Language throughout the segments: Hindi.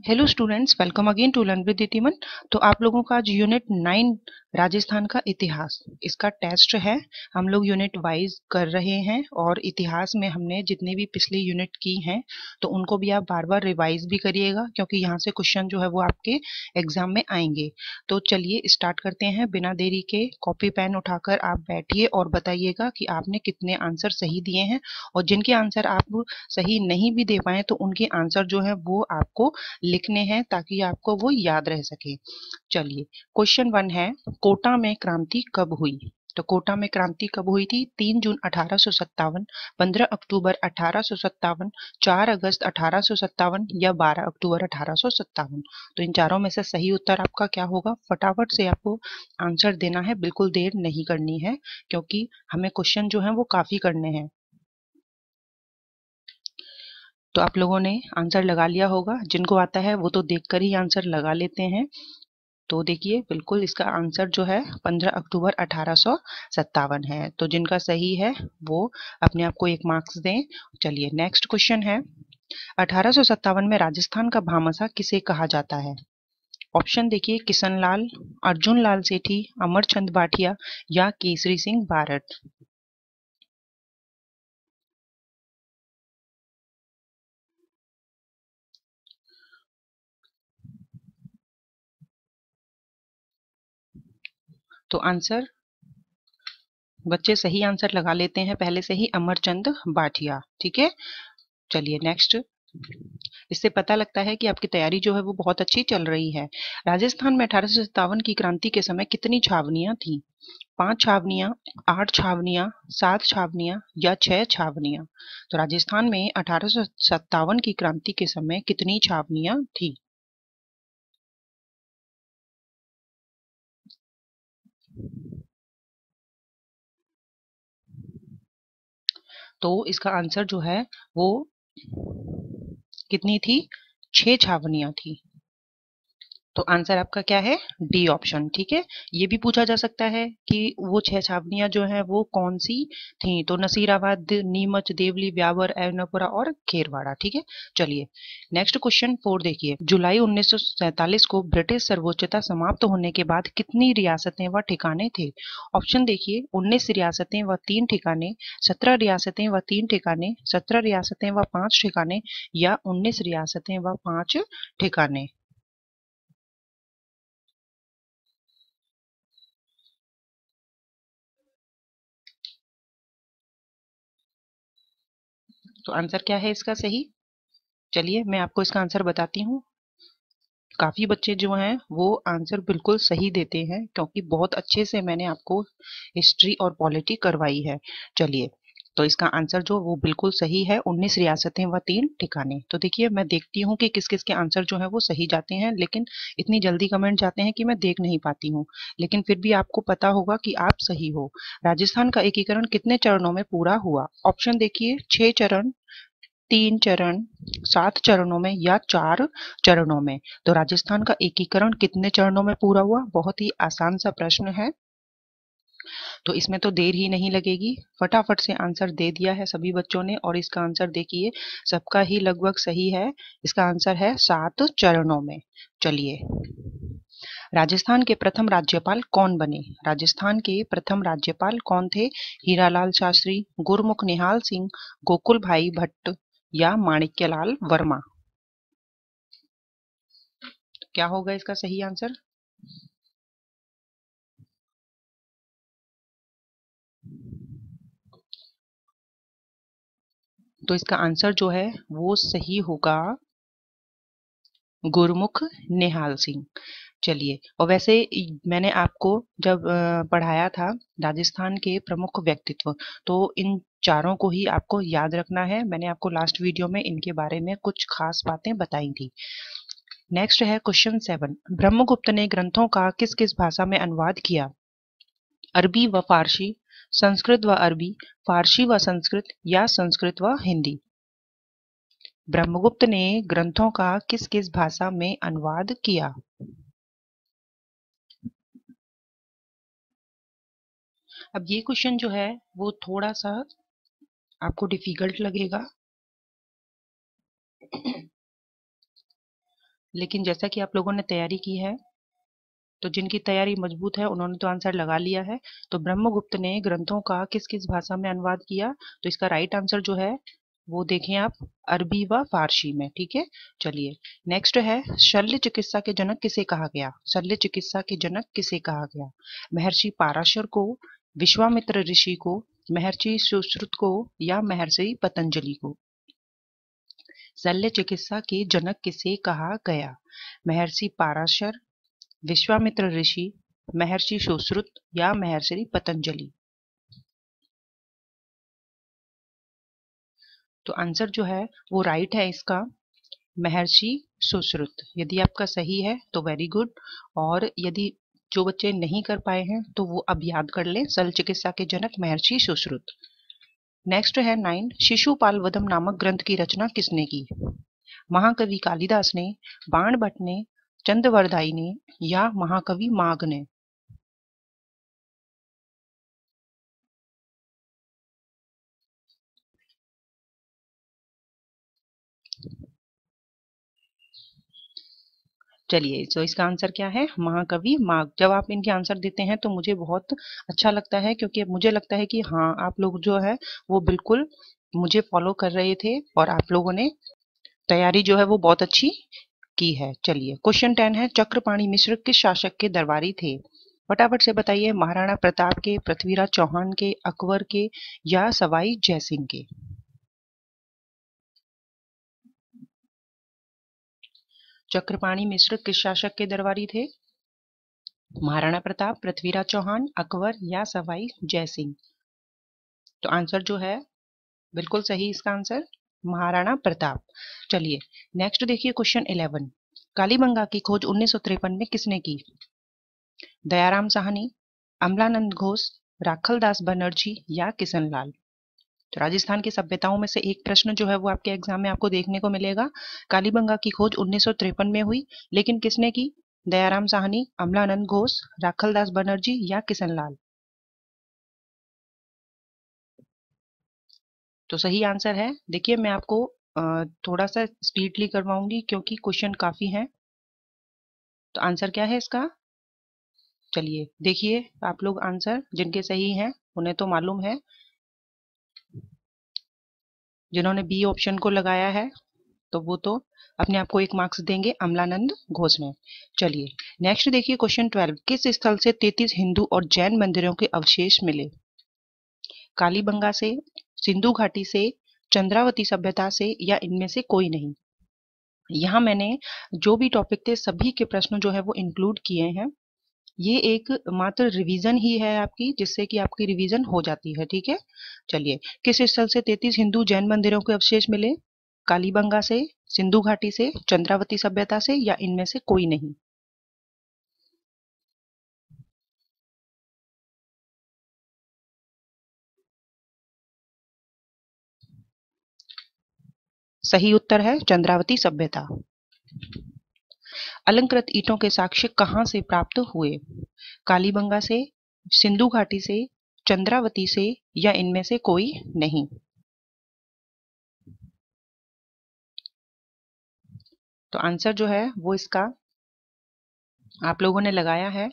Hello students, welcome again to learn with Ditiman. तो आप लोगों का आज यूनिट 9 राजस्थान का इतिहास, इसका टेस्ट है। हम लोग यूनिट वाइज कर रहे हैं और इतिहास में हमने जितनी भी पिछली यूनिट की हैं तो उनको भी आप बार बार रिवाइज भी करिएगा, क्योंकि यहाँ से क्वेश्चन जो है वो आपके एग्जाम में आएंगे। तो चलिए स्टार्ट करते हैं बिना देरी के। कॉपी पेन उठाकर आप बैठिए और बताइएगा कि आपने कितने आंसर सही दिए हैं, और जिनके आंसर आप सही नहीं भी दे पाए तो उनके आंसर जो है वो आपको लिखने हैं ताकि आपको वो याद रह सके। चलिए, क्वेश्चन 1 है, कोटा में क्रांति कब हुई? तो कोटा में क्रांति कब हुई थी? 3 जून 1857, 15 अक्टूबर 1857, 4 अगस्त 1857 या 12 अक्टूबर 1857। तो इन चारों में से सही उत्तर आपका क्या होगा? फटाफट से आपको आंसर देना है, बिल्कुल देर नहीं करनी है, क्योंकि हमें क्वेश्चन जो है वो काफी करने हैं। तो आप लोगों ने आंसर लगा लिया होगा, जिनको आता है वो तो देखकर ही आंसर लगा लेते हैं। तो देखिए, बिल्कुल इसका आंसर जो है 15 अक्टूबर 1857 है। तो जिनका सही है वो अपने आप को 1 मार्क्स दें। चलिए नेक्स्ट क्वेश्चन है, 1857 में राजस्थान का भामाशाह किसे कहा जाता है? ऑप्शन देखिए, किशन लाल, अर्जुन लाल सेठी, अमरचंद बाठिया या केसरी सिंह बारट। तो आंसर बच्चे सही आंसर लगा लेते हैं पहले से ही, अमरचंद बाठिया। ठीक है, चलिए नेक्स्ट। इससे पता लगता है कि आपकी तैयारी जो है वो बहुत अच्छी चल रही है। राजस्थान में 1857 की क्रांति के समय कितनी छावनियां थी? 5 छावनियां, 8 छावनियां, 7 छावनियां या 6 छावनियां? तो राजस्थान में 1857 की क्रांति के समय कितनी छावनियां थी? तो इसका आंसर जो है वो कितनी थी? 6 छावनियां थी। तो आंसर आपका क्या है? D option. ठीक है, ये भी पूछा जा सकता है कि वो 6 छावनियां जो हैं वो कौन सी थी। तो नसीराबाद, नीमच, देवली, ब्यावर, एर्नाकुला और खेरवाड़ा। ठीक है, चलिए नेक्स्ट क्वेश्चन 4 देखिए। जुलाई 1947 को ब्रिटिश सर्वोच्चता समाप्त होने के बाद कितनी रियासतें व ठिकाने थे? ऑप्शन देखिए, 19 रियासतें व 3 ठिकाने, 17 रियासतें व 3 ठिकाने, 17 रियासतें व 5 ठिकाने या 19 रियासतें व 5 ठिकाने। तो आंसर क्या है इसका सही? चलिए मैं आपको इसका आंसर बताती हूँ। काफी बच्चे जो हैं वो आंसर बिल्कुल सही देते हैं, क्योंकि बहुत अच्छे से मैंने आपको हिस्ट्री और पॉलिटी करवाई है। चलिए, तो इसका आंसर जो वो बिल्कुल सही है, 19 रियासतें व 3 ठिकाने। तो देखिए, मैं देखती हूँ कि किस किस के आंसर जो है वो सही जाते हैं, लेकिन इतनी जल्दी कमेंट जाते हैं कि मैं देख नहीं पाती हूँ। लेकिन फिर भी आपको पता होगा कि आप सही हो। राजस्थान का एकीकरण कितने चरणों में पूरा हुआ? ऑप्शन देखिए, 6 चरण, 3 चरण, 7 चरणों में या 4 चरणों में? तो राजस्थान का एकीकरण कितने चरणों में पूरा हुआ? बहुत ही आसान सा प्रश्न है, तो इसमें तो देर ही नहीं लगेगी। फटाफट से आंसर दे दिया है सभी बच्चों ने, और इसका आंसर देखिए सबका ही लगभग सही है। इसका आंसर है 7 चरणों में। चलिए, राजस्थान के प्रथम राज्यपाल कौन बने? राजस्थान के प्रथम राज्यपाल कौन थे? हीरालाल शास्त्री, गुरमुख निहाल सिंह, गोकुल भाई भट्ट या माणिक्यलाल वर्मा? क्या होगा इसका सही आंसर? तो इसका आंसर जो है वो सही होगा गुरमुख निहाल सिंह। चलिए, और वैसे मैंने आपको जब पढ़ाया था राजस्थान के प्रमुख व्यक्तित्व, तो इन चारों को ही आपको याद रखना है। मैंने आपको लास्ट वीडियो में इनके बारे में कुछ खास बातें बताई थी। नेक्स्ट है क्वेश्चन 7, ब्रह्मगुप्त ने ग्रंथों का किस किस भाषा में अनुवाद किया? अरबी व फारसी, संस्कृत व अरबी, फारसी व संस्कृत या संस्कृत व हिंदी? ब्रह्मगुप्त ने ग्रंथों का किस किस भाषा में अनुवाद किया? अब ये क्वेश्चन जो है वो थोड़ा सा आपको डिफिकल्ट लगेगा। लेकिन जैसा कि आप लोगों ने तैयारी की है, तो जिनकी तैयारी मजबूत है उन्होंने तो आंसर लगा लिया है। तो ब्रह्मगुप्त ने ग्रंथों का किस किस भाषा में अनुवाद किया? तो इसका राइट आंसर जो है वो देखें आप, अरबी व फारसी में। ठीक है, चलिए नेक्स्ट है, शल्य चिकित्सा के जनक किसे कहा गया? शल्य चिकित्सा के जनक किसे कहा गया? महर्षि पाराशर को, विश्वामित्र ऋषि को, महर्षि सुश्रुत को, या महर्षि पतंजलि को? शल्य चिकित्सा के जनक किसे कहा गया? महर्षि पाराशर, विश्वामित्र ऋषि, महर्षि सुश्रुत, या महर्षि पतंजलि? तो आंसर जो है वो राइट है इसका, महर्षि सुश्रुत। यदि आपका सही है तो वेरी गुड, और यदि जो बच्चे नहीं कर पाए हैं तो वो अब याद कर लें, शल्य चिकित्सा के जनक महर्षि सुश्रुत। नेक्स्ट है 9, शिशुपाल वधम नामक ग्रंथ की रचना किसने की? महाकवि कालिदास ने, बाण भट्ट ने, चंद्रवरदाई ने, या महाकवि माघ ने? चलिए, तो इसका आंसर क्या है? महाकवि माघ। जब आप इनके आंसर देते हैं तो मुझे बहुत अच्छा लगता है, क्योंकि मुझे लगता है कि हाँ, आप लोग जो है वो बिल्कुल मुझे फॉलो कर रहे थे और आप लोगों ने तैयारी जो है वो बहुत अच्छी की है। चलिए, क्वेश्चन 10 है, चक्रपाणि मिश्र किस शासक के दरबारी थे? फटाफट से बताइए, महाराणा प्रताप के, पृथ्वीराज चौहान के, अकबर के, या सवाई जयसिंह के? चक्रपाणि मिश्र किस शासक के दरबारी थे? महाराणा प्रताप, पृथ्वीराज चौहान, अकबर, या सवाई जयसिंह? तो आंसर जो है बिल्कुल सही, इसका आंसर महाराणा प्रताप। चलिए नेक्स्ट देखिए, क्वेश्चन 11, कालीबंगा की खोज 1953 में किसने की? दयाराम साहनी, अमलानंद घोष, राखलदास बनर्जी, या किशनलाल? तो राजस्थान की सभ्यताओं में से एक प्रश्न जो है वो आपके एग्जाम में आपको देखने को मिलेगा। कालीबंगा की खोज 1953 में हुई, लेकिन किसने की? दयाराम साहनी, अमलानंद घोष, राखलदास बनर्जी, या किशनलाल? तो सही आंसर है, देखिए मैं आपको थोड़ा सा स्पीडली करवाऊंगी क्योंकि क्वेश्चन काफी हैं। तो आंसर क्या है इसका? चलिए देखिए, आप लोग आंसर जिनके सही हैं उन्हें तो मालूम है, जिन्होंने बी ऑप्शन को लगाया है तो वो तो अपने आप को एक मार्क्स देंगे, अमलानंद घोष में। चलिए नेक्स्ट देखिए, क्वेश्चन 12, किस स्थल से 33 हिंदू और जैन मंदिरों के अवशेष मिले? कालीबंगा से, सिंधु घाटी से, चंद्रावती सभ्यता से, या इनमें से कोई नहीं? यहाँ मैंने जो भी टॉपिक थे सभी के प्रश्न जो है वो इंक्लूड किए हैं। ये एक मात्र रिवीजन ही है आपकी, जिससे कि आपकी रिवीजन हो जाती है। ठीक है, चलिए, किस स्थल से 33 हिंदू जैन मंदिरों के अवशेष मिले? कालीबंगा से, सिंधु घाटी से, चंद्रावती सभ्यता से, या इनमें से कोई नहीं? सही उत्तर है चंद्रावती सभ्यता। अलंकृत ईंटों के साक्ष्य कहाँ से प्राप्त हुए? कालीबंगा से, सिंधु घाटी से, चंद्रावती से, या इनमें से कोई नहीं? तो आंसर जो है वो इसका आप लोगों ने लगाया है।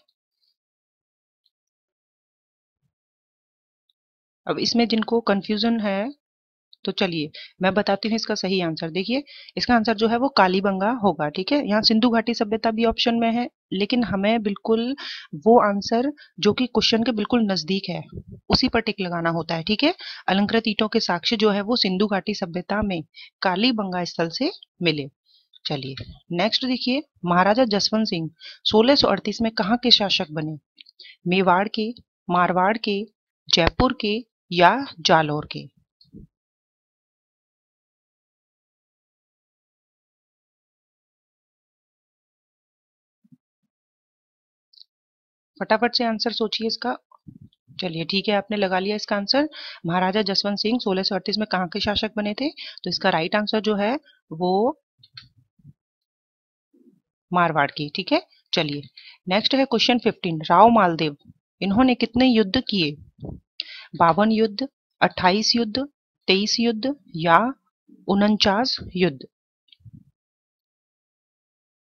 अब इसमें जिनको कंफ्यूजन है तो चलिए मैं बताती हूँ इसका सही आंसर। देखिए, इसका आंसर जो है वो कालीबंगा होगा। ठीक है, यहाँ सिंधु घाटी सभ्यता भी ऑप्शन में है, लेकिन हमें बिल्कुल वो आंसर जो कि क्वेश्चन के बिल्कुल नजदीक है उसी पर टिक लगाना होता है। ठीक है, अलंकृत ईंटों के साक्ष्य जो है वो सिंधु घाटी सभ्यता में कालीबंगा स्थल से मिले। चलिए नेक्स्ट देखिए, महाराजा जसवंत सिंह 1638 में कहाँ के शासक बने? मेवाड़ के, मारवाड़ के, जयपुर के, या जालौर के? फटाफट से आंसर सोचिए इसका। चलिए ठीक है, आपने लगा लिया इसका आंसर। महाराजा जसवंत सिंह 1638 में कहाँ के शासक बने थे? तो इसका राइट आंसर जो है वो मारवाड़ की। ठीक है, चलिए नेक्स्ट है क्वेश्चन 15, राव मालदेव इन्होंने कितने युद्ध किए? 52 युद्ध, 28 युद्ध, 23 युद्ध, या 49 युद्ध?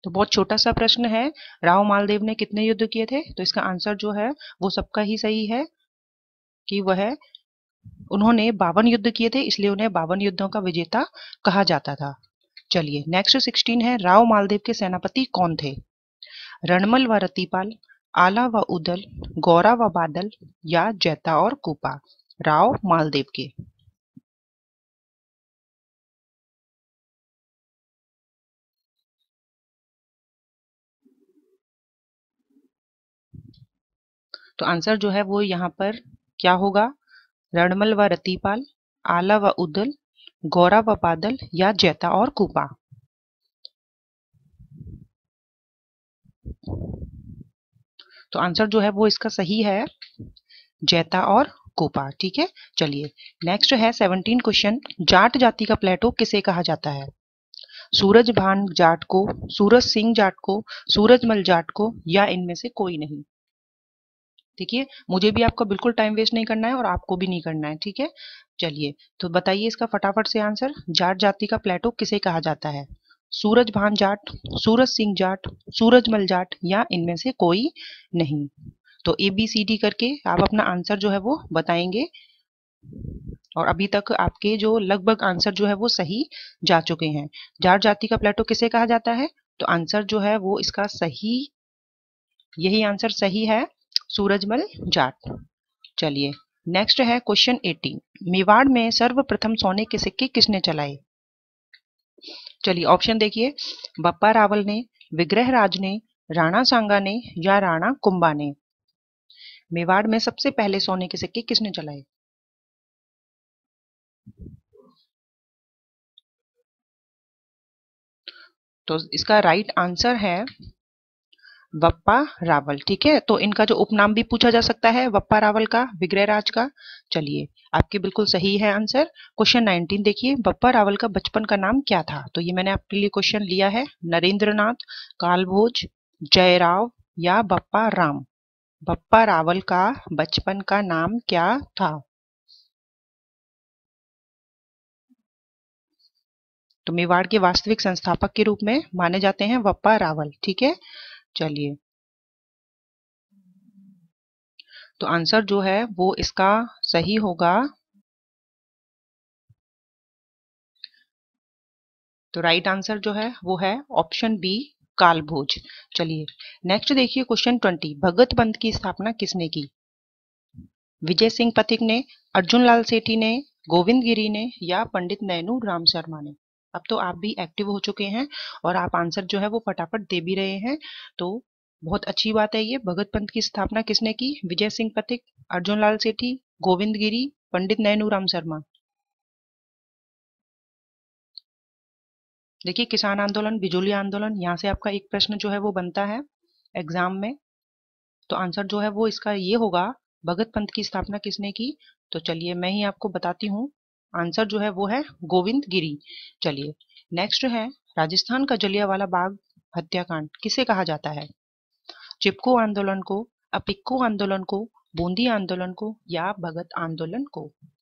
तो बहुत छोटा सा प्रश्न है, राव मालदेव ने कितने युद्ध किए थे? तो इसका आंसर जो है वो सबका ही सही है कि वह उन्होंने 52 युद्ध किए थे, इसलिए उन्हें 52 युद्धों का विजेता कहा जाता था। चलिए नेक्स्ट 16 है, राव मालदेव के सेनापति कौन थे? रणमल व रतिपाल, आला व उदल, गौरा व बादल या जैता और कूपा? राव मालदेव के। तो आंसर जो है वो यहाँ पर क्या होगा? रणमल व रतिपाल, आला व उदल, गौरा व बादल या जैता और कूपा? तो आंसर जो है वो इसका सही है, जैता और कोपा। ठीक है, चलिए नेक्स्ट है 17 क्वेश्चन, जाट जाति का प्लेटो किसे कहा जाता है? सूरज भान जाट को, सूरज सिंह जाट को, सूरजमल जाट को या इनमें से कोई नहीं? देखिए मुझे भी आपका बिल्कुल टाइम वेस्ट नहीं करना है और आपको भी नहीं करना है, ठीक है। चलिए तो बताइए इसका फटाफट से आंसर, जाट जाति का प्लेटो किसे कहा जाता है? सूरज भान जाट, सूरज सिंह जाट, सूरजमल जाट या इनमें से कोई नहीं? तो ए बी सी डी करके आप अपना आंसर जो है वो बताएंगे, और अभी तक आपके जो लगभग आंसर जो है वो सही जा चुके हैं। जाट जाति का प्लेटो किसे कहा जाता है? तो आंसर जो है वो इसका सही, यही आंसर सही है, सूरजमल जाट। चलिए नेक्स्ट है क्वेश्चन 18, मेवाड़ में सर्वप्रथम सोने के सिक्के किसने चलाए? चलिए ऑप्शन देखिए, बप्पा रावल ने, विग्रह राज ने, राणा सांगा ने या राणा कुंभा ने? मेवाड़ में सबसे पहले सोने के सिक्के किसने चलाए? तो इसका राइट आंसर है बप्पा रावल। ठीक है, तो इनका जो उपनाम भी पूछा जा सकता है बप्पा रावल का, विग्रह राज का। चलिए आपके बिल्कुल सही है आंसर। क्वेश्चन 19 देखिए, बप्पा रावल का बचपन का नाम क्या था? तो ये मैंने आपके लिए क्वेश्चन लिया है, नरेंद्रनाथ, कालभोज, जयराव या बप्पा राम? बप्पा रावल का बचपन का नाम क्या था? तो मेवाड़ के वास्तविक संस्थापक के रूप में माने जाते हैं बप्पा रावल। ठीक है, चलिए तो आंसर जो है वो इसका सही होगा, तो राइट आंसर जो है वो है ऑप्शन बी, कालभोज। चलिए नेक्स्ट देखिए क्वेश्चन 20, भगत पंथ की स्थापना किसने की? विजय सिंह पथिक ने, अर्जुन लाल सेठी ने, गोविंद गिरी ने या पंडित नैनू राम शर्मा ने? अब तो आप भी एक्टिव हो चुके हैं और आप आंसर जो है वो फटाफट दे भी रहे हैं, तो बहुत अच्छी बात है। ये भगत पंथ की स्थापना किसने की? विजय सिंह पथिक, अर्जुन लाल सेठी, गोविंद गिरी, पंडित नैनू राम शर्मा? देखिए किसान आंदोलन, बिजोली आंदोलन, यहाँ से आपका एक प्रश्न जो है वो बनता है एग्जाम में, तो आंसर जो है वो इसका ये होगा, भगत पंथ की स्थापना किसने की? तो चलिए मैं ही आपको बताती हूँ, आंसर जो है वो है गोविंद गिरी। चलिए नेक्स्ट है, राजस्थान का जलियांवाला बाग हत्याकांड किसे कहा जाता है? चिपको आंदोलन को, अपिक्को आंदोलन को, बूंदी आंदोलन को या भगत आंदोलन को?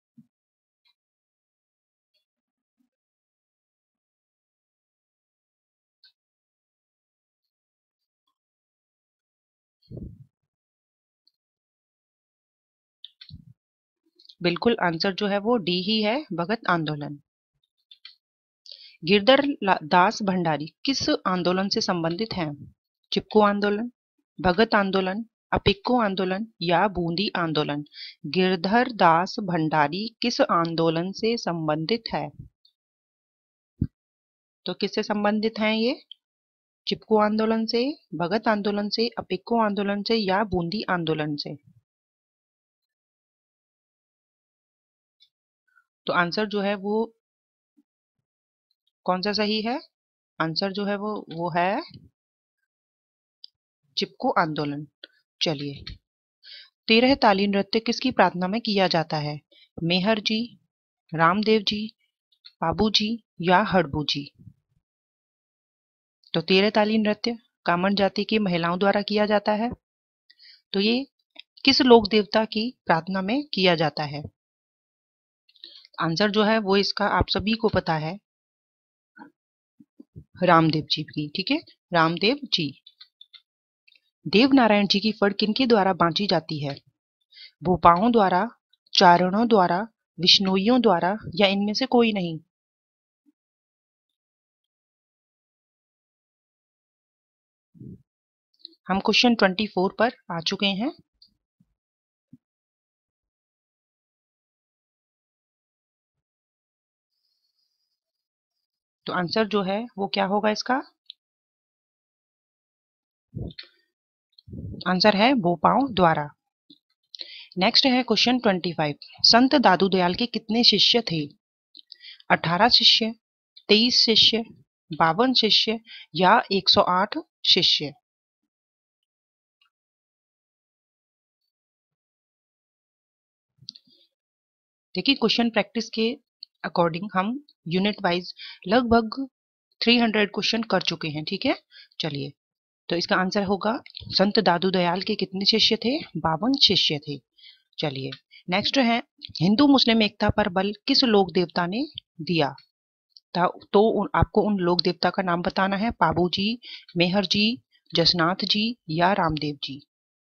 बिल्कुल आंसर जो है वो डी ही है, भगत आंदोलन। गिरधर दास भंडारी किस आंदोलन से संबंधित हैं? चिपको आंदोलन, भगत आंदोलन, अपिक्को आंदोलन या बूंदी आंदोलन? गिरधर दास भंडारी किस आंदोलन से संबंधित है? तो किससे संबंधित हैं ये? चिपको आंदोलन से, भगत आंदोलन से, अपिक्को आंदोलन से या बूंदी आंदोलन से? तो आंसर जो है वो कौन सा सही है? आंसर जो है वो है चिपको आंदोलन। चलिए, 13 ताली नृत्य किसकी प्रार्थना में किया जाता है? मेहर जी, रामदेव जी, बाबू जी या हड़बू जी? तो 13 ताली नृत्य कामन जाति की महिलाओं द्वारा किया जाता है, तो ये किस लोक देवता की प्रार्थना में किया जाता है? आंसर जो है वो इसका आप सभी को पता है, रामदेव जी की, ठीक है, रामदेव जी। देव नारायण जी की फड़ किनके द्वारा बांटी जाती है? भूपाओं द्वारा, चारणों द्वारा, विश्नोइयों द्वारा या इनमें से कोई नहीं? हम क्वेश्चन 24 पर आ चुके हैं। तो आंसर जो है वो क्या होगा इसका? आंसर है भूपाओं द्वारा। नेक्स्ट है क्वेश्चन 25। संत दादू दयाल के कितने शिष्य थे? 18 शिष्य, 23 शिष्य, 52 शिष्य या 108 शिष्य? देखिए, क्वेश्चन प्रैक्टिस के अकॉर्डिंग हम यूनिट वाइज लगभग 300 क्वेश्चन कर चुके हैं, ठीक है। चलिए, तो इसका आंसर होगा संत दादू दयाल के कितने शिष्य थे? 52 शिष्य थे। चलिए, नेक्स्ट है हिंदू मुस्लिम एकता पर बल किस लोक देवता ने दिया था? तो आपको उन लोक देवता का नाम बताना है। पाबू जी, मेहर जी, जसनाथ जी या रामदेव जी?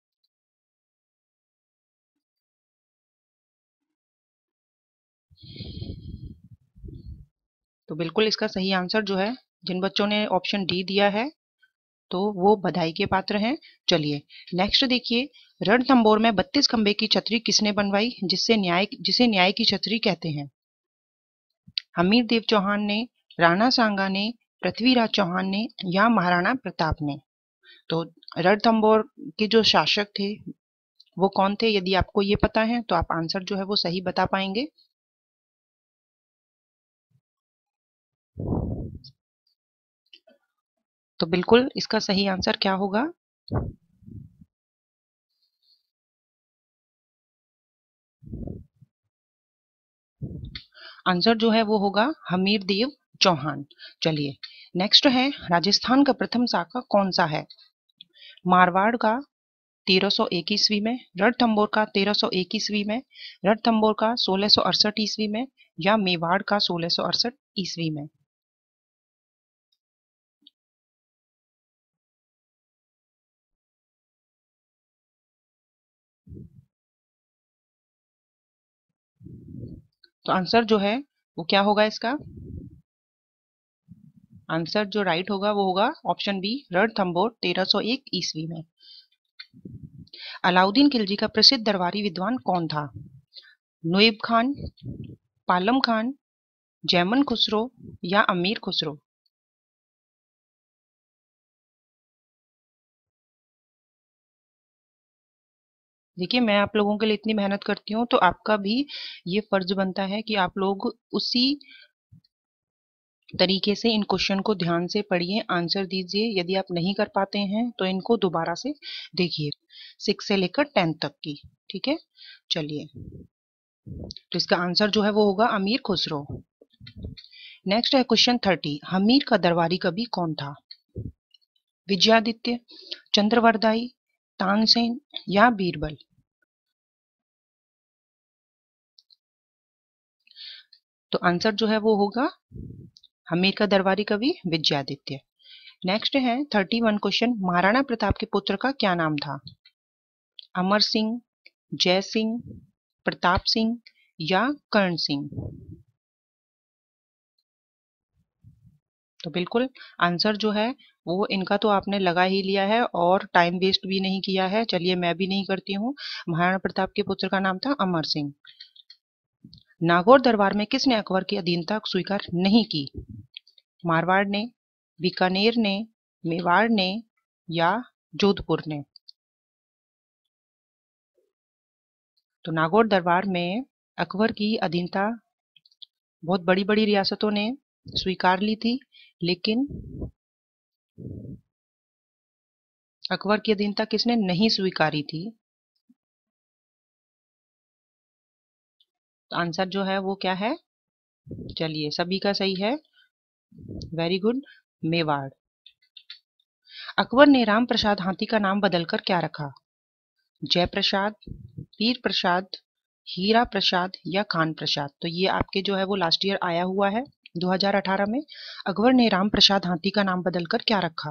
तो बिल्कुल इसका सही आंसर जो है, जिन बच्चों ने ऑप्शन डी दिया है तो वो बधाई के पात्र हैं। चलिए, नेक्स्ट देखिए, रणथंभौर में 32 खंबे की छतरी किसने बनवाई जिसे न्याय की छतरी कहते हैं? हमीर देव चौहान ने, राणा सांगा ने, पृथ्वीराज चौहान ने या महाराणा प्रताप ने? तो रणथंभौर के जो शासक थे वो कौन थे? यदि आपको ये पता है तो आप आंसर जो है वो सही बता पाएंगे। तो बिल्कुल इसका सही आंसर क्या होगा? आंसर जो है वो होगा हमीर देव चौहान। चलिए, नेक्स्ट है राजस्थान का प्रथम शाखा कौन सा है? मारवाड़ का 1301 ईस्वी में, रणथंभौर का 1301 ईस्वी में, रणथंभौर का 1668 ईस्वी में या मेवाड़ का 1668 ईस्वी में? तो आंसर जो है वो क्या होगा इसका? आंसर जो राइट होगा वो होगा ऑप्शन बी, रणथंभौर 1301 ईस्वी में। अलाउद्दीन खिलजी का प्रसिद्ध दरबारी विद्वान कौन था? नूइब खान, पालम खान, जैमन खुसरो या अमीर खुसरो? देखिए, मैं आप लोगों के लिए इतनी मेहनत करती हूँ तो आपका भी ये फर्ज बनता है कि आप लोग उसी तरीके से इन क्वेश्चन को ध्यान से पढ़िए, आंसर दीजिए। यदि आप नहीं कर पाते हैं तो इनको दोबारा से देखिए, 6 से लेकर 10 तक की, ठीक है। चलिए, तो इसका आंसर जो है वो होगा अमीर खुसरो। नेक्स्ट है क्वेश्चन 30। हमीर का दरबारी कवि कौन था? विजयादित्य, चंद्रवरदाई, तानसेन या बीरबल? तो आंसर जो है वो होगा हमीर का दरबारी कवि विजयादित्य। नेक्स्ट है 31 क्वेश्चन। महाराणा प्रताप के पुत्र का क्या नाम था? अमर सिंह, जय सिंह, प्रताप सिंह या कर्ण सिंह? तो बिल्कुल आंसर जो है वो इनका तो आपने लगा ही लिया है और टाइम वेस्ट भी नहीं किया है। चलिए, मैं भी नहीं करती हूँ। महाराणा प्रताप के पुत्र का नाम था अमर सिंह। नागौर दरबार में किसने अकबर की अधीनता स्वीकार नहीं की? मारवाड़ ने, बीकानेर ने, मेवाड़ ने या जोधपुर ने? तो नागौर दरबार में अकबर की अधीनता बहुत बड़ी बड़ी रियासतों ने स्वीकार ली थी, लेकिन अकबर की अधीनता किसने नहीं स्वीकारी थी? तो आंसर जो है वो क्या है? चलिए, सभी का सही है, वेरी गुड, मेवाड़। अकबर ने राम प्रसाद हाथी का नाम बदलकर क्या रखा? जय प्रसाद, पीर प्रसाद, हीरा प्रसाद या खान प्रसाद? तो ये आपके जो है वो लास्ट ईयर आया हुआ है, 2018 में अकबर ने राम प्रसाद हाथी का नाम बदलकर क्या रखा?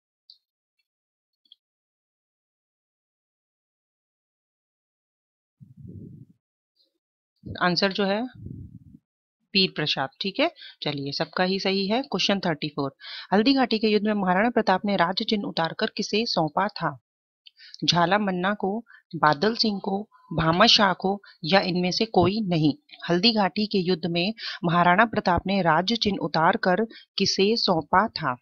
आंसर जो है पीर प्रसाद। ठीक है, चलिए सबका ही सही है। क्वेश्चन 34, हल्दी घाटी के युद्ध में महाराणा प्रताप ने राज्य चिन्ह उतारकर किसे सौंपा था? झाला मन्ना को, बादल सिंह को, भामद शाह को, या इनमें से कोई नहीं? हल्दी घाटी के युद्ध में महाराणा प्रताप ने राज्य चिन्ह उतार कर किसे सौंपा था?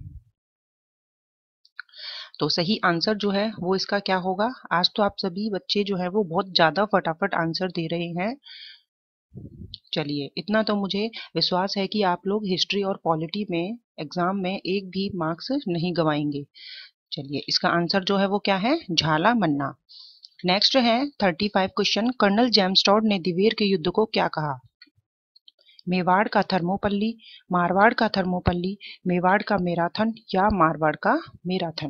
तो सही आंसर जो है वो इसका क्या होगा? आज तो आप सभी बच्चे जो है वो बहुत ज्यादा फटाफट आंसर दे रहे हैं। चलिए, इतना तो मुझे विश्वास है कि आप लोग हिस्ट्री और पॉलिटी में एग्जाम में एक भी मार्क्स नहीं गवाएंगे। चलिए, इसका आंसर जो है वो क्या है? झाला मन्ना। नेक्स्ट है 35 क्वेश्चन, कर्नल जेम्स टॉड ने दिवेर के युद्ध को क्या कहा? मेवाड़ का थर्मोपल्ली, मारवाड़ का थर्मोपल्ली, मेवाड़ का मैराथन, या मारवाड़ का मैराथन?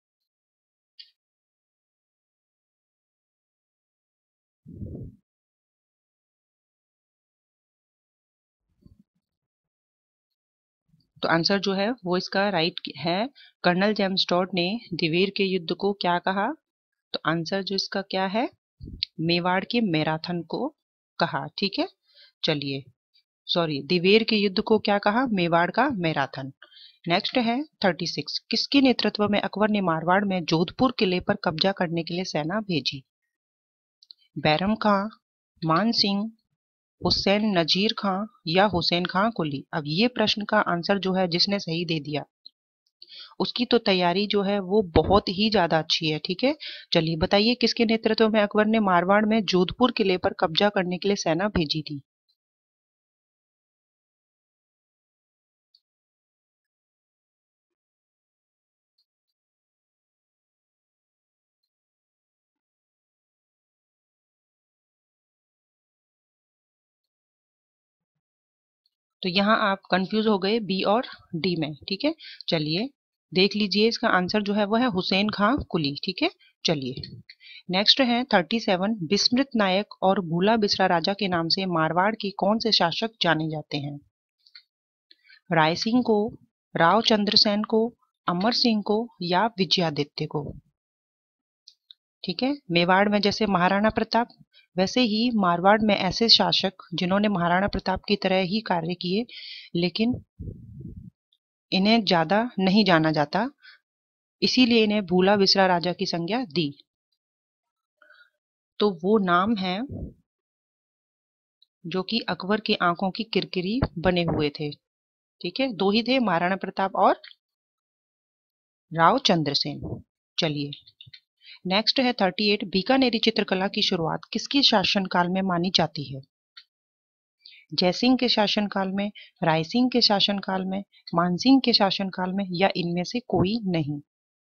तो आंसर जो है वो इसका राइट है। कर्नल जेम्स टॉड ने दिवेर के युद्ध को क्या कहा? तो आंसर जो इसका क्या है? मेवाड़ के मैराथन को कहा। ठीक है, चलिए, सॉरी, दिवेर के युद्ध को क्या कहा? मेवाड़ का मैराथन। नेक्स्ट है 36, किसके नेतृत्व में अकबर ने मारवाड़ में जोधपुर किले पर कब्जा करने के लिए सेना भेजी? बैरम खां, मान सिंह, हुसैन नजीर खां, या हुसैन खां कुली? अब ये प्रश्न का आंसर जो है जिसने सही दे दिया उसकी तो तैयारी जो है वो बहुत ही ज्यादा अच्छी है। ठीक है, चलिए बताइए किसके नेतृत्व में अकबर ने मारवाड़ में जोधपुर किले पर कब्जा करने के लिए सेना भेजी थी? तो यहाँ आप कंफ्यूज हो गए बी और डी में। ठीक है, चलिए देख लीजिए, इसका आंसर जो है वो है हुसैन खां कुली। ठीक है, चलिए नेक्स्ट है 37, बिस्मृत नायक और भूला बिसरा राजा के नाम से मारवाड़ के कौन से शासक जाने जाते हैं? राय सिंह को, राव चंद्रसेन को, अमर सिंह को, या विजयादित्य को? ठीक है, मेवाड़ में जैसे महाराणा प्रताप, वैसे ही मारवाड़ में ऐसे शासक जिन्होंने महाराणा प्रताप की तरह ही कार्य किए, लेकिन इन्हें ज्यादा नहीं जाना जाता, इसीलिए इन्हें भूला बिसरा राजा की संज्ञा दी। तो वो नाम है जो कि अकबर की आंखों की किरकिरी बने हुए थे। ठीक है, दो ही थे, महाराणा प्रताप और राव चंद्रसेन। चलिए नेक्स्ट है 38, बीकानेरी चित्रकला की शुरुआत किसके शासनकाल में मानी जाती है? जयसिंह के शासनकाल में, रायसिंह के शासनकाल में, मानसिंह के शासनकाल में, या इनमें से कोई नहीं?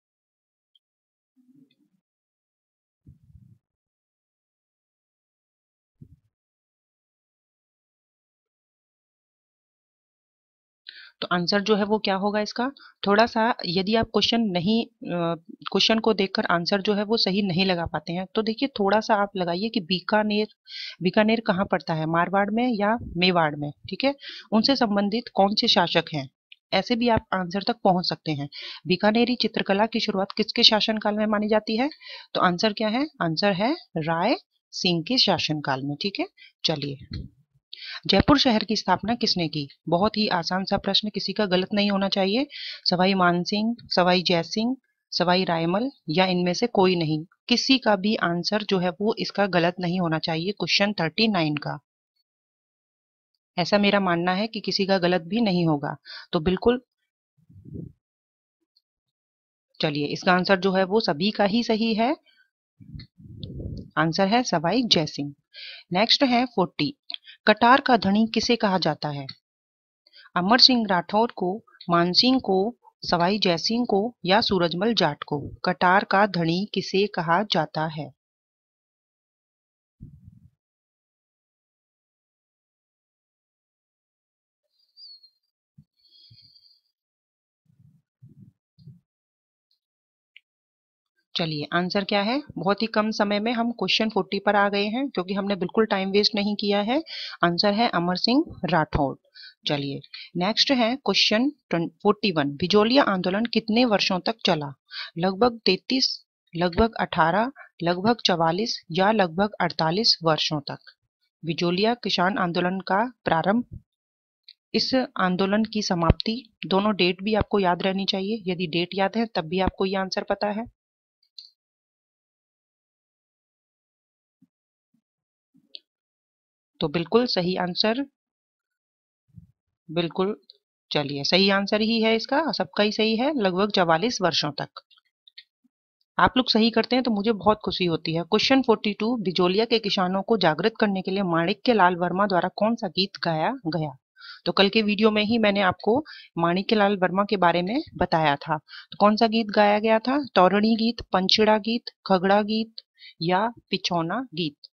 तो आंसर जो है वो क्या होगा इसका? थोड़ा सा यदि आप क्वेश्चन को देखकर आंसर जो है वो सही नहीं लगा पाते हैं तो देखिए थोड़ा सा आप लगाइए कि बीकानेर, बीकानेर कहाँ पड़ता है, मारवाड़ में या मेवाड़ में? ठीक है, उनसे संबंधित कौन से शासक हैं, ऐसे भी आप आंसर तक पहुंच सकते हैं। बीकानेरी चित्रकला की शुरुआत किसके शासनकाल में मानी जाती है? तो आंसर क्या है? आंसर है राय सिंह के शासनकाल में। ठीक है, चलिए, जयपुर शहर की स्थापना किसने की? बहुत ही आसान सा प्रश्न, किसी का गलत नहीं होना चाहिए। सवाई मानसिंह, सवाई जयसिंह, सवाई रायमल, या इनमें से कोई नहीं? किसी का भी आंसर जो है वो इसका गलत नहीं होना चाहिए क्वेश्चन 39 का। ऐसा मेरा मानना है कि किसी का गलत भी नहीं होगा। तो बिल्कुल, चलिए इसका आंसर जो है वो सभी का ही सही है। आंसर है सवाई जयसिंह। नेक्स्ट है 40, कटार का धनी किसे कहा जाता है? अमर सिंह राठौर को, मानसिंह को, सवाई जयसिंह को, या सूरजमल जाट को? कटार का धनी किसे कहा जाता है? चलिए आंसर क्या है? बहुत ही कम समय में हम क्वेश्चन 40 पर आ गए हैं क्योंकि हमने बिल्कुल टाइम वेस्ट नहीं किया है। आंसर है अमर सिंह राठौड़। चलिए नेक्स्ट है क्वेश्चन 41। बिजोलिया आंदोलन कितने वर्षों तक चला? लगभग 33, लगभग 18, लगभग 44 या लगभग 48 वर्षों तक। बिजोलिया किसान आंदोलन का प्रारंभ, इस आंदोलन की समाप्ति, दोनों डेट भी आपको याद रहनी चाहिए। यदि डेट याद है तब भी आपको ये आंसर पता है। तो बिल्कुल सही आंसर, बिल्कुल, चलिए सही आंसर ही है इसका, सबका ही सही है, लगभग 44 वर्षों तक। आप लोग सही करते हैं तो मुझे बहुत खुशी होती है। क्वेश्चन 42। बिजोलिया के किसानों को जागृत करने के लिए माणिक्य लाल वर्मा द्वारा कौन सा गीत गाया गया? तो कल के वीडियो में ही मैंने आपको माणिक्य लाल वर्मा के बारे में बताया था। तो कौन सा गीत गाया गया था? तौरणी गीत, पंचड़ा गीत, खगड़ा गीत या पिछौना गीत?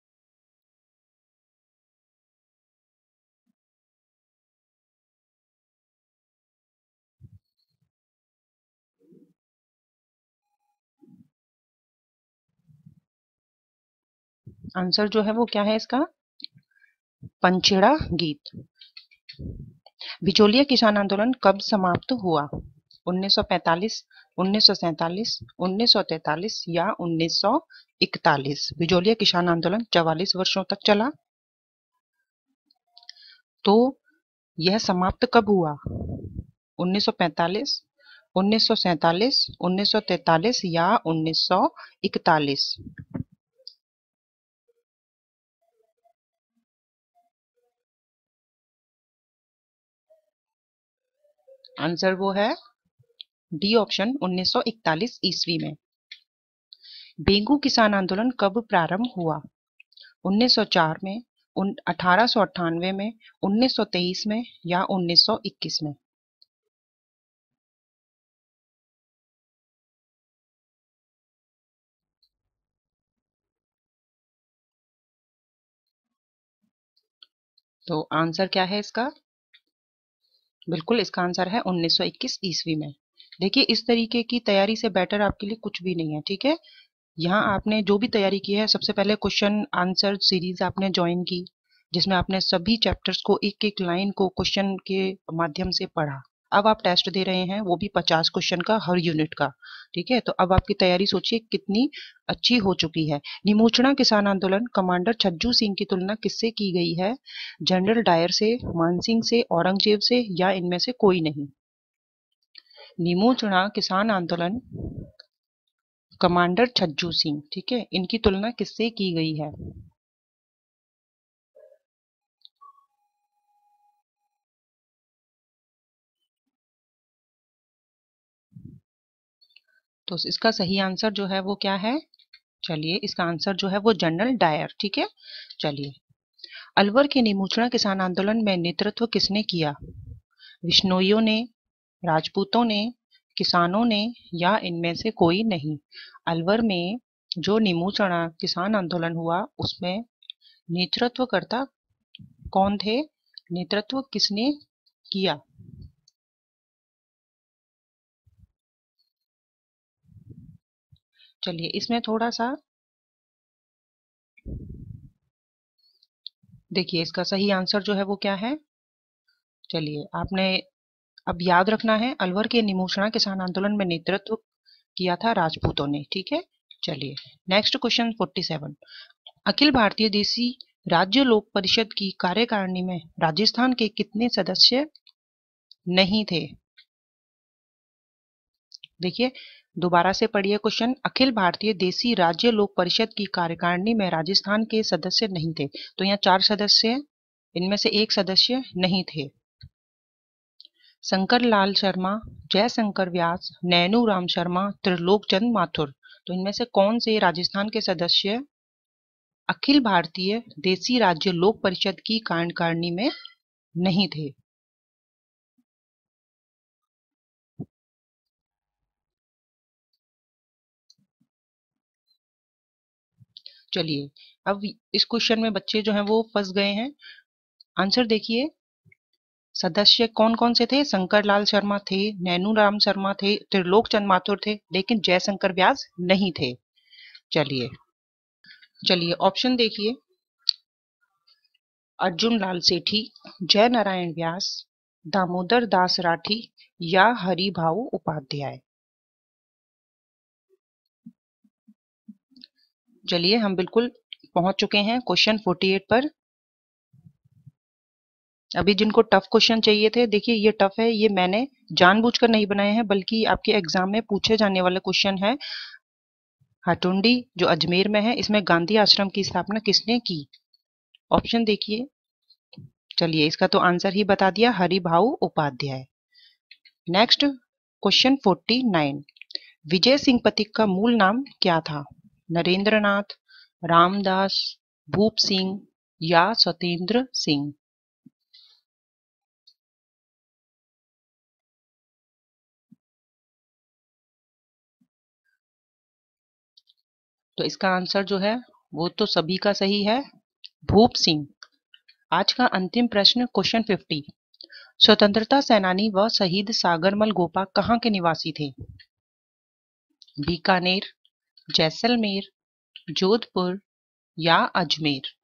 आंसर जो है वो क्या है इसका? पंचड़ा गीत। बिचौलिया किसान आंदोलन कब समाप्त हुआ? 1945, 1947, 1943 या 1941? बिचौलिया किसान आंदोलन 44 वर्षों तक चला। तो यह समाप्त कब हुआ? 1945, 1947, 1943 या 1941? आंसर वो है डी ऑप्शन, 1941 ईस्वी में। बेंगू किसान आंदोलन कब प्रारंभ हुआ? 1904 में, 1898 में, 1923 में या 1921 में? तो आंसर क्या है इसका? बिल्कुल इसका आंसर है 1921 ईस्वी में। देखिए इस तरीके की तैयारी से बेटर आपके लिए कुछ भी नहीं है, ठीक है। यहाँ आपने जो भी तैयारी की है, सबसे पहले क्वेश्चन आंसर सीरीज आपने ज्वाइन की, जिसमें आपने सभी चैप्टर्स को एक एक लाइन को क्वेश्चन के माध्यम से पढ़ा। अब आप टेस्ट दे रहे हैं, वो भी 50 क्वेश्चन का हर यूनिट का, ठीक है। तो अब आपकी तैयारी सोचिए कितनी अच्छी हो चुकी है। निमोचना किसान आंदोलन कमांडर छज्जू सिंह की तुलना किससे की गई है? जनरल डायर से, मानसिंह से, औरंगजेब से या इनमें से कोई नहीं? निमोचना किसान आंदोलन कमांडर छज्जू सिंह, ठीक है, इनकी तुलना किससे की गई है? तो इसका सही आंसर जो है वो क्या है? चलिए इसका आंसर जो है वो जनरल डायर, ठीक है। चलिए, अलवर के निमोचना किसान आंदोलन में नेतृत्व किसने किया? विश्नोइयों ने, राजपूतों ने, किसानों ने या इनमें से कोई नहीं? अलवर में जो निमोचना किसान आंदोलन हुआ उसमें नेतृत्वकर्ता कौन थे? नेतृत्व किसने किया? चलिए इसमें थोड़ा सा देखिए, इसका सही आंसर जो है वो क्या है? चलिए आपने अब याद रखना है, अलवर के निमोचना किसान आंदोलन में नेतृत्व किया था राजपूतों ने, ठीक है। चलिए नेक्स्ट क्वेश्चन 47। अखिल भारतीय देसी राज्य लोक परिषद की कार्यकारिणी में राजस्थान के कितने सदस्य नहीं थे? देखिए दोबारा से पढ़िए क्वेश्चन। अखिल भारतीय देसी राज्य लोक परिषद की कार्यकारिणी में राजस्थान के सदस्य नहीं थे। तो यहाँ 4 सदस्य हैं, इनमें से एक सदस्य नहीं थे। शंकर लाल शर्मा, जयशंकर व्यास, नैनू राम शर्मा, त्रिलोक चंद माथुर। तो इनमें से कौन से राजस्थान के सदस्य अखिल भारतीय देसी राज्य लोक परिषद की कार्यकारिणी में नहीं थे? चलिए अब इस क्वेश्चन में बच्चे जो हैं वो फंस गए हैं। आंसर देखिए, सदस्य कौन कौन से थे? शंकर लाल शर्मा थे, नैनू राम शर्मा थे, त्रिलोक चंद माथुर थे, लेकिन जयशंकर व्यास नहीं थे। चलिए, चलिए ऑप्शन देखिए। अर्जुन लाल सेठी, जय नारायण व्यास, दामोदर दास राठी या हरिभाऊ उपाध्याय। चलिए हम बिल्कुल पहुंच चुके हैं क्वेश्चन 48 पर। अभी जिनको टफ क्वेश्चन चाहिए थे, देखिए ये टफ है, ये मैंने जानबूझकर नहीं बनाए हैं, बल्कि आपके एग्जाम में पूछे जाने वाले क्वेश्चन है। हाटुंडी जो अजमेर में है, इसमें गांधी आश्रम की स्थापना किसने की? ऑप्शन देखिए। चलिए इसका तो आंसर ही बता दिया, हरिभाऊ उपाध्याय। नेक्स्ट क्वेश्चन 49, विजय सिंह पथिक का मूल नाम क्या था? नरेंद्रनाथ, रामदास, भूप सिंह या सत्येंद्र सिंह? तो इसका आंसर जो है वो तो सभी का सही है, भूप सिंह। आज का अंतिम प्रश्न क्वेश्चन 50, स्वतंत्रता सेनानी व शहीद सागरमल गोपा कहाँ के निवासी थे? बीकानेर, जैसलमेर, जोधपुर या अजमेर?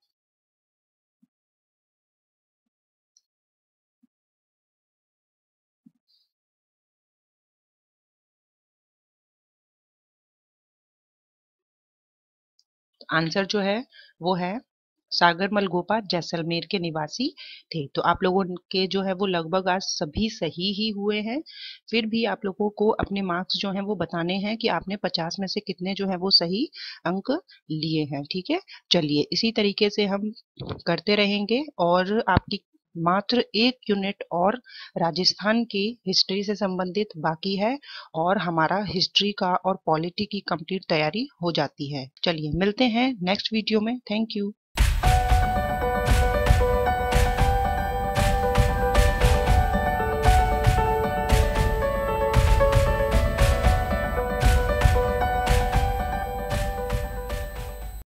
आंसर जो है वो है सागरमल गोपा जैसलमेर के निवासी थे। तो आप लोगों के जो है वो लगभग आज सभी सही ही हुए हैं। फिर भी आप लोगों को अपने मार्क्स जो हैं वो बताने हैं कि आपने 50 में से कितने जो है वो सही अंक लिए हैं। ठीक है, चलिए इसी तरीके से हम करते रहेंगे और आपकी मात्र एक यूनिट और राजस्थान की हिस्ट्री से संबंधित बाकी है और हमारा हिस्ट्री का और पॉलिटी की कंप्लीट तैयारी हो जाती है। चलिए मिलते हैं नेक्स्ट वीडियो में। Thank you.